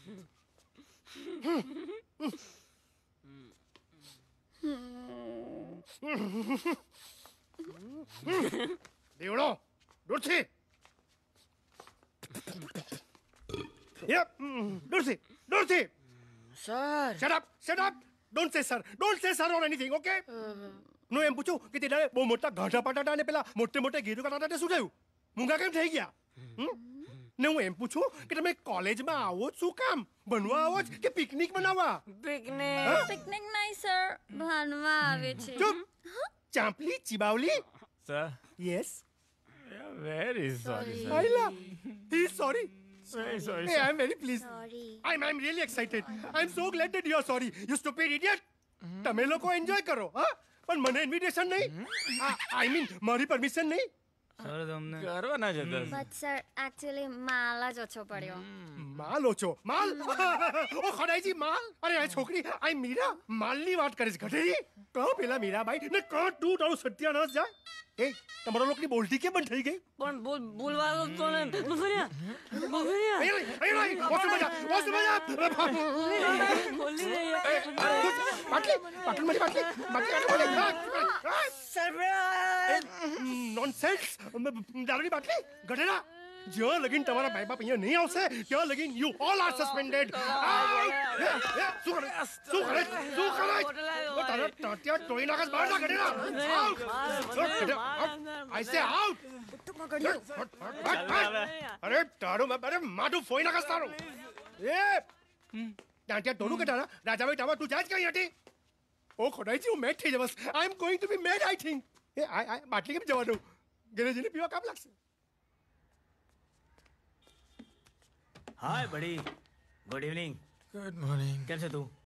દેવડો દૂરથી દૂરથી દૂરથી sir shut up don't say sir or anything okay નો એમ પૂછું કે તે બહુ મોટા ગાંઠા પાટાટા અને પેલા મોટે ગીરું કાટાટા શું થયું મૂંગા કેમ થઈ ગયા ને હું એમ પૂછું કે તમે કોલેજમાં આવો શું કામ ભણવા આવો જ કે પિકનિક મનાવવા પિકનિક નહીં સર ભણવા આવે છે ચૂપ ચાંપલી ચીબાવલી Sir, yes very sorry, sir. આઈલા he is sorry Very sorry, Hey, sir. I'm very pleased. Sorry I'm really excited. I'm so glad that you are sorry. You stupid idiot. તમે લોકો એન્જોય કરો હા પણ મને ઇન્વિટેશન નહીં I mean મારી permission નહીં Sir, તમને કરવાના જ હતા. બટ સર એકચ્યુઅલી માલ જ ઓછો પડ્યો માલ ઓછો માલ ઓ ખડાઈજી માલ અરે આ છોકરી આઈ મીરા માલની વાત કરીશ ઘટેરી કહો પેલા મીરાબાઈ ને કહો તું તારું સત્યાનાશ જાય એ તમારા લોકોની બોલતી કેમ બંધ થઈ ગઈ પણ બોલવા તો ને બગડ્યા બોલી નોનસેન્સ દારૂની બાટલી ગઢેડા જ્યાં લગીન તમારા ભાઈ બાપ અહીંયા નહીં આવશે ત્યાં લગીન યુ ઓલ આર સસ્પેન્ડેડ શું કરે તારા ટાટિયા ટોઈ નાખસ બહાર ના ગઢેડા આઈ સે આઉટ અરે તારું અરે માથું ફોઈ નાખસ તારું એ ટાટિયા ટોનું કે તારા રાજાભાઈ ટાવા તું જાય જ કઈ હતી ઓ ખોડાઈજી હું મેડ થઈ જવાસ I am going to be mad I think એ આ બાટલી કેમ જવા દઉં ઘરે જઈને પીવા કામ લાગશે હાય બડી ગુડ ઇવનિંગ Good morning. કેમ છે તું